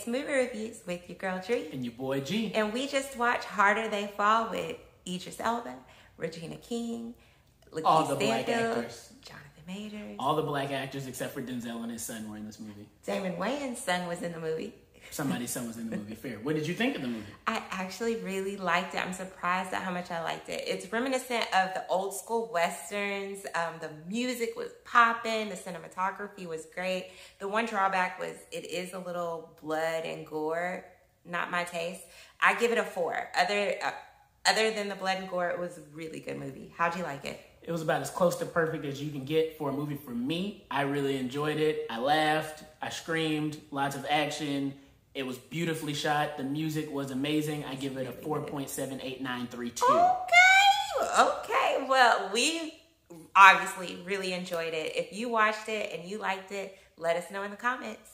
It's Movie Reviews with your girl Dri. And your boy G. And we just watched Harder They Fall with Idris Elba, Regina King, Lakeith Stanfield, Jonathan Majors. All the black actors except for Denzel and his son were in this movie. Damon Wayans' son was in the movie. Somebody's son was in the movie. Fair. What did you think of the movie? I actually really liked it. I'm surprised at how much I liked it. It's reminiscent of the old school westerns. The music was popping. The cinematography was great. The one drawback was it is a little blood and gore. Not my taste. I give it a 4. Other than the blood and gore, it was a really good movie. How'd you like it? It was about as close to perfect as you can get for a movie for me. I really enjoyed it. I laughed. I screamed. Lots of action. It was beautifully shot. The music was amazing. I give it a 4.78932. Okay. Well, we obviously really enjoyed it. If you watched it and you liked it, let us know in the comments.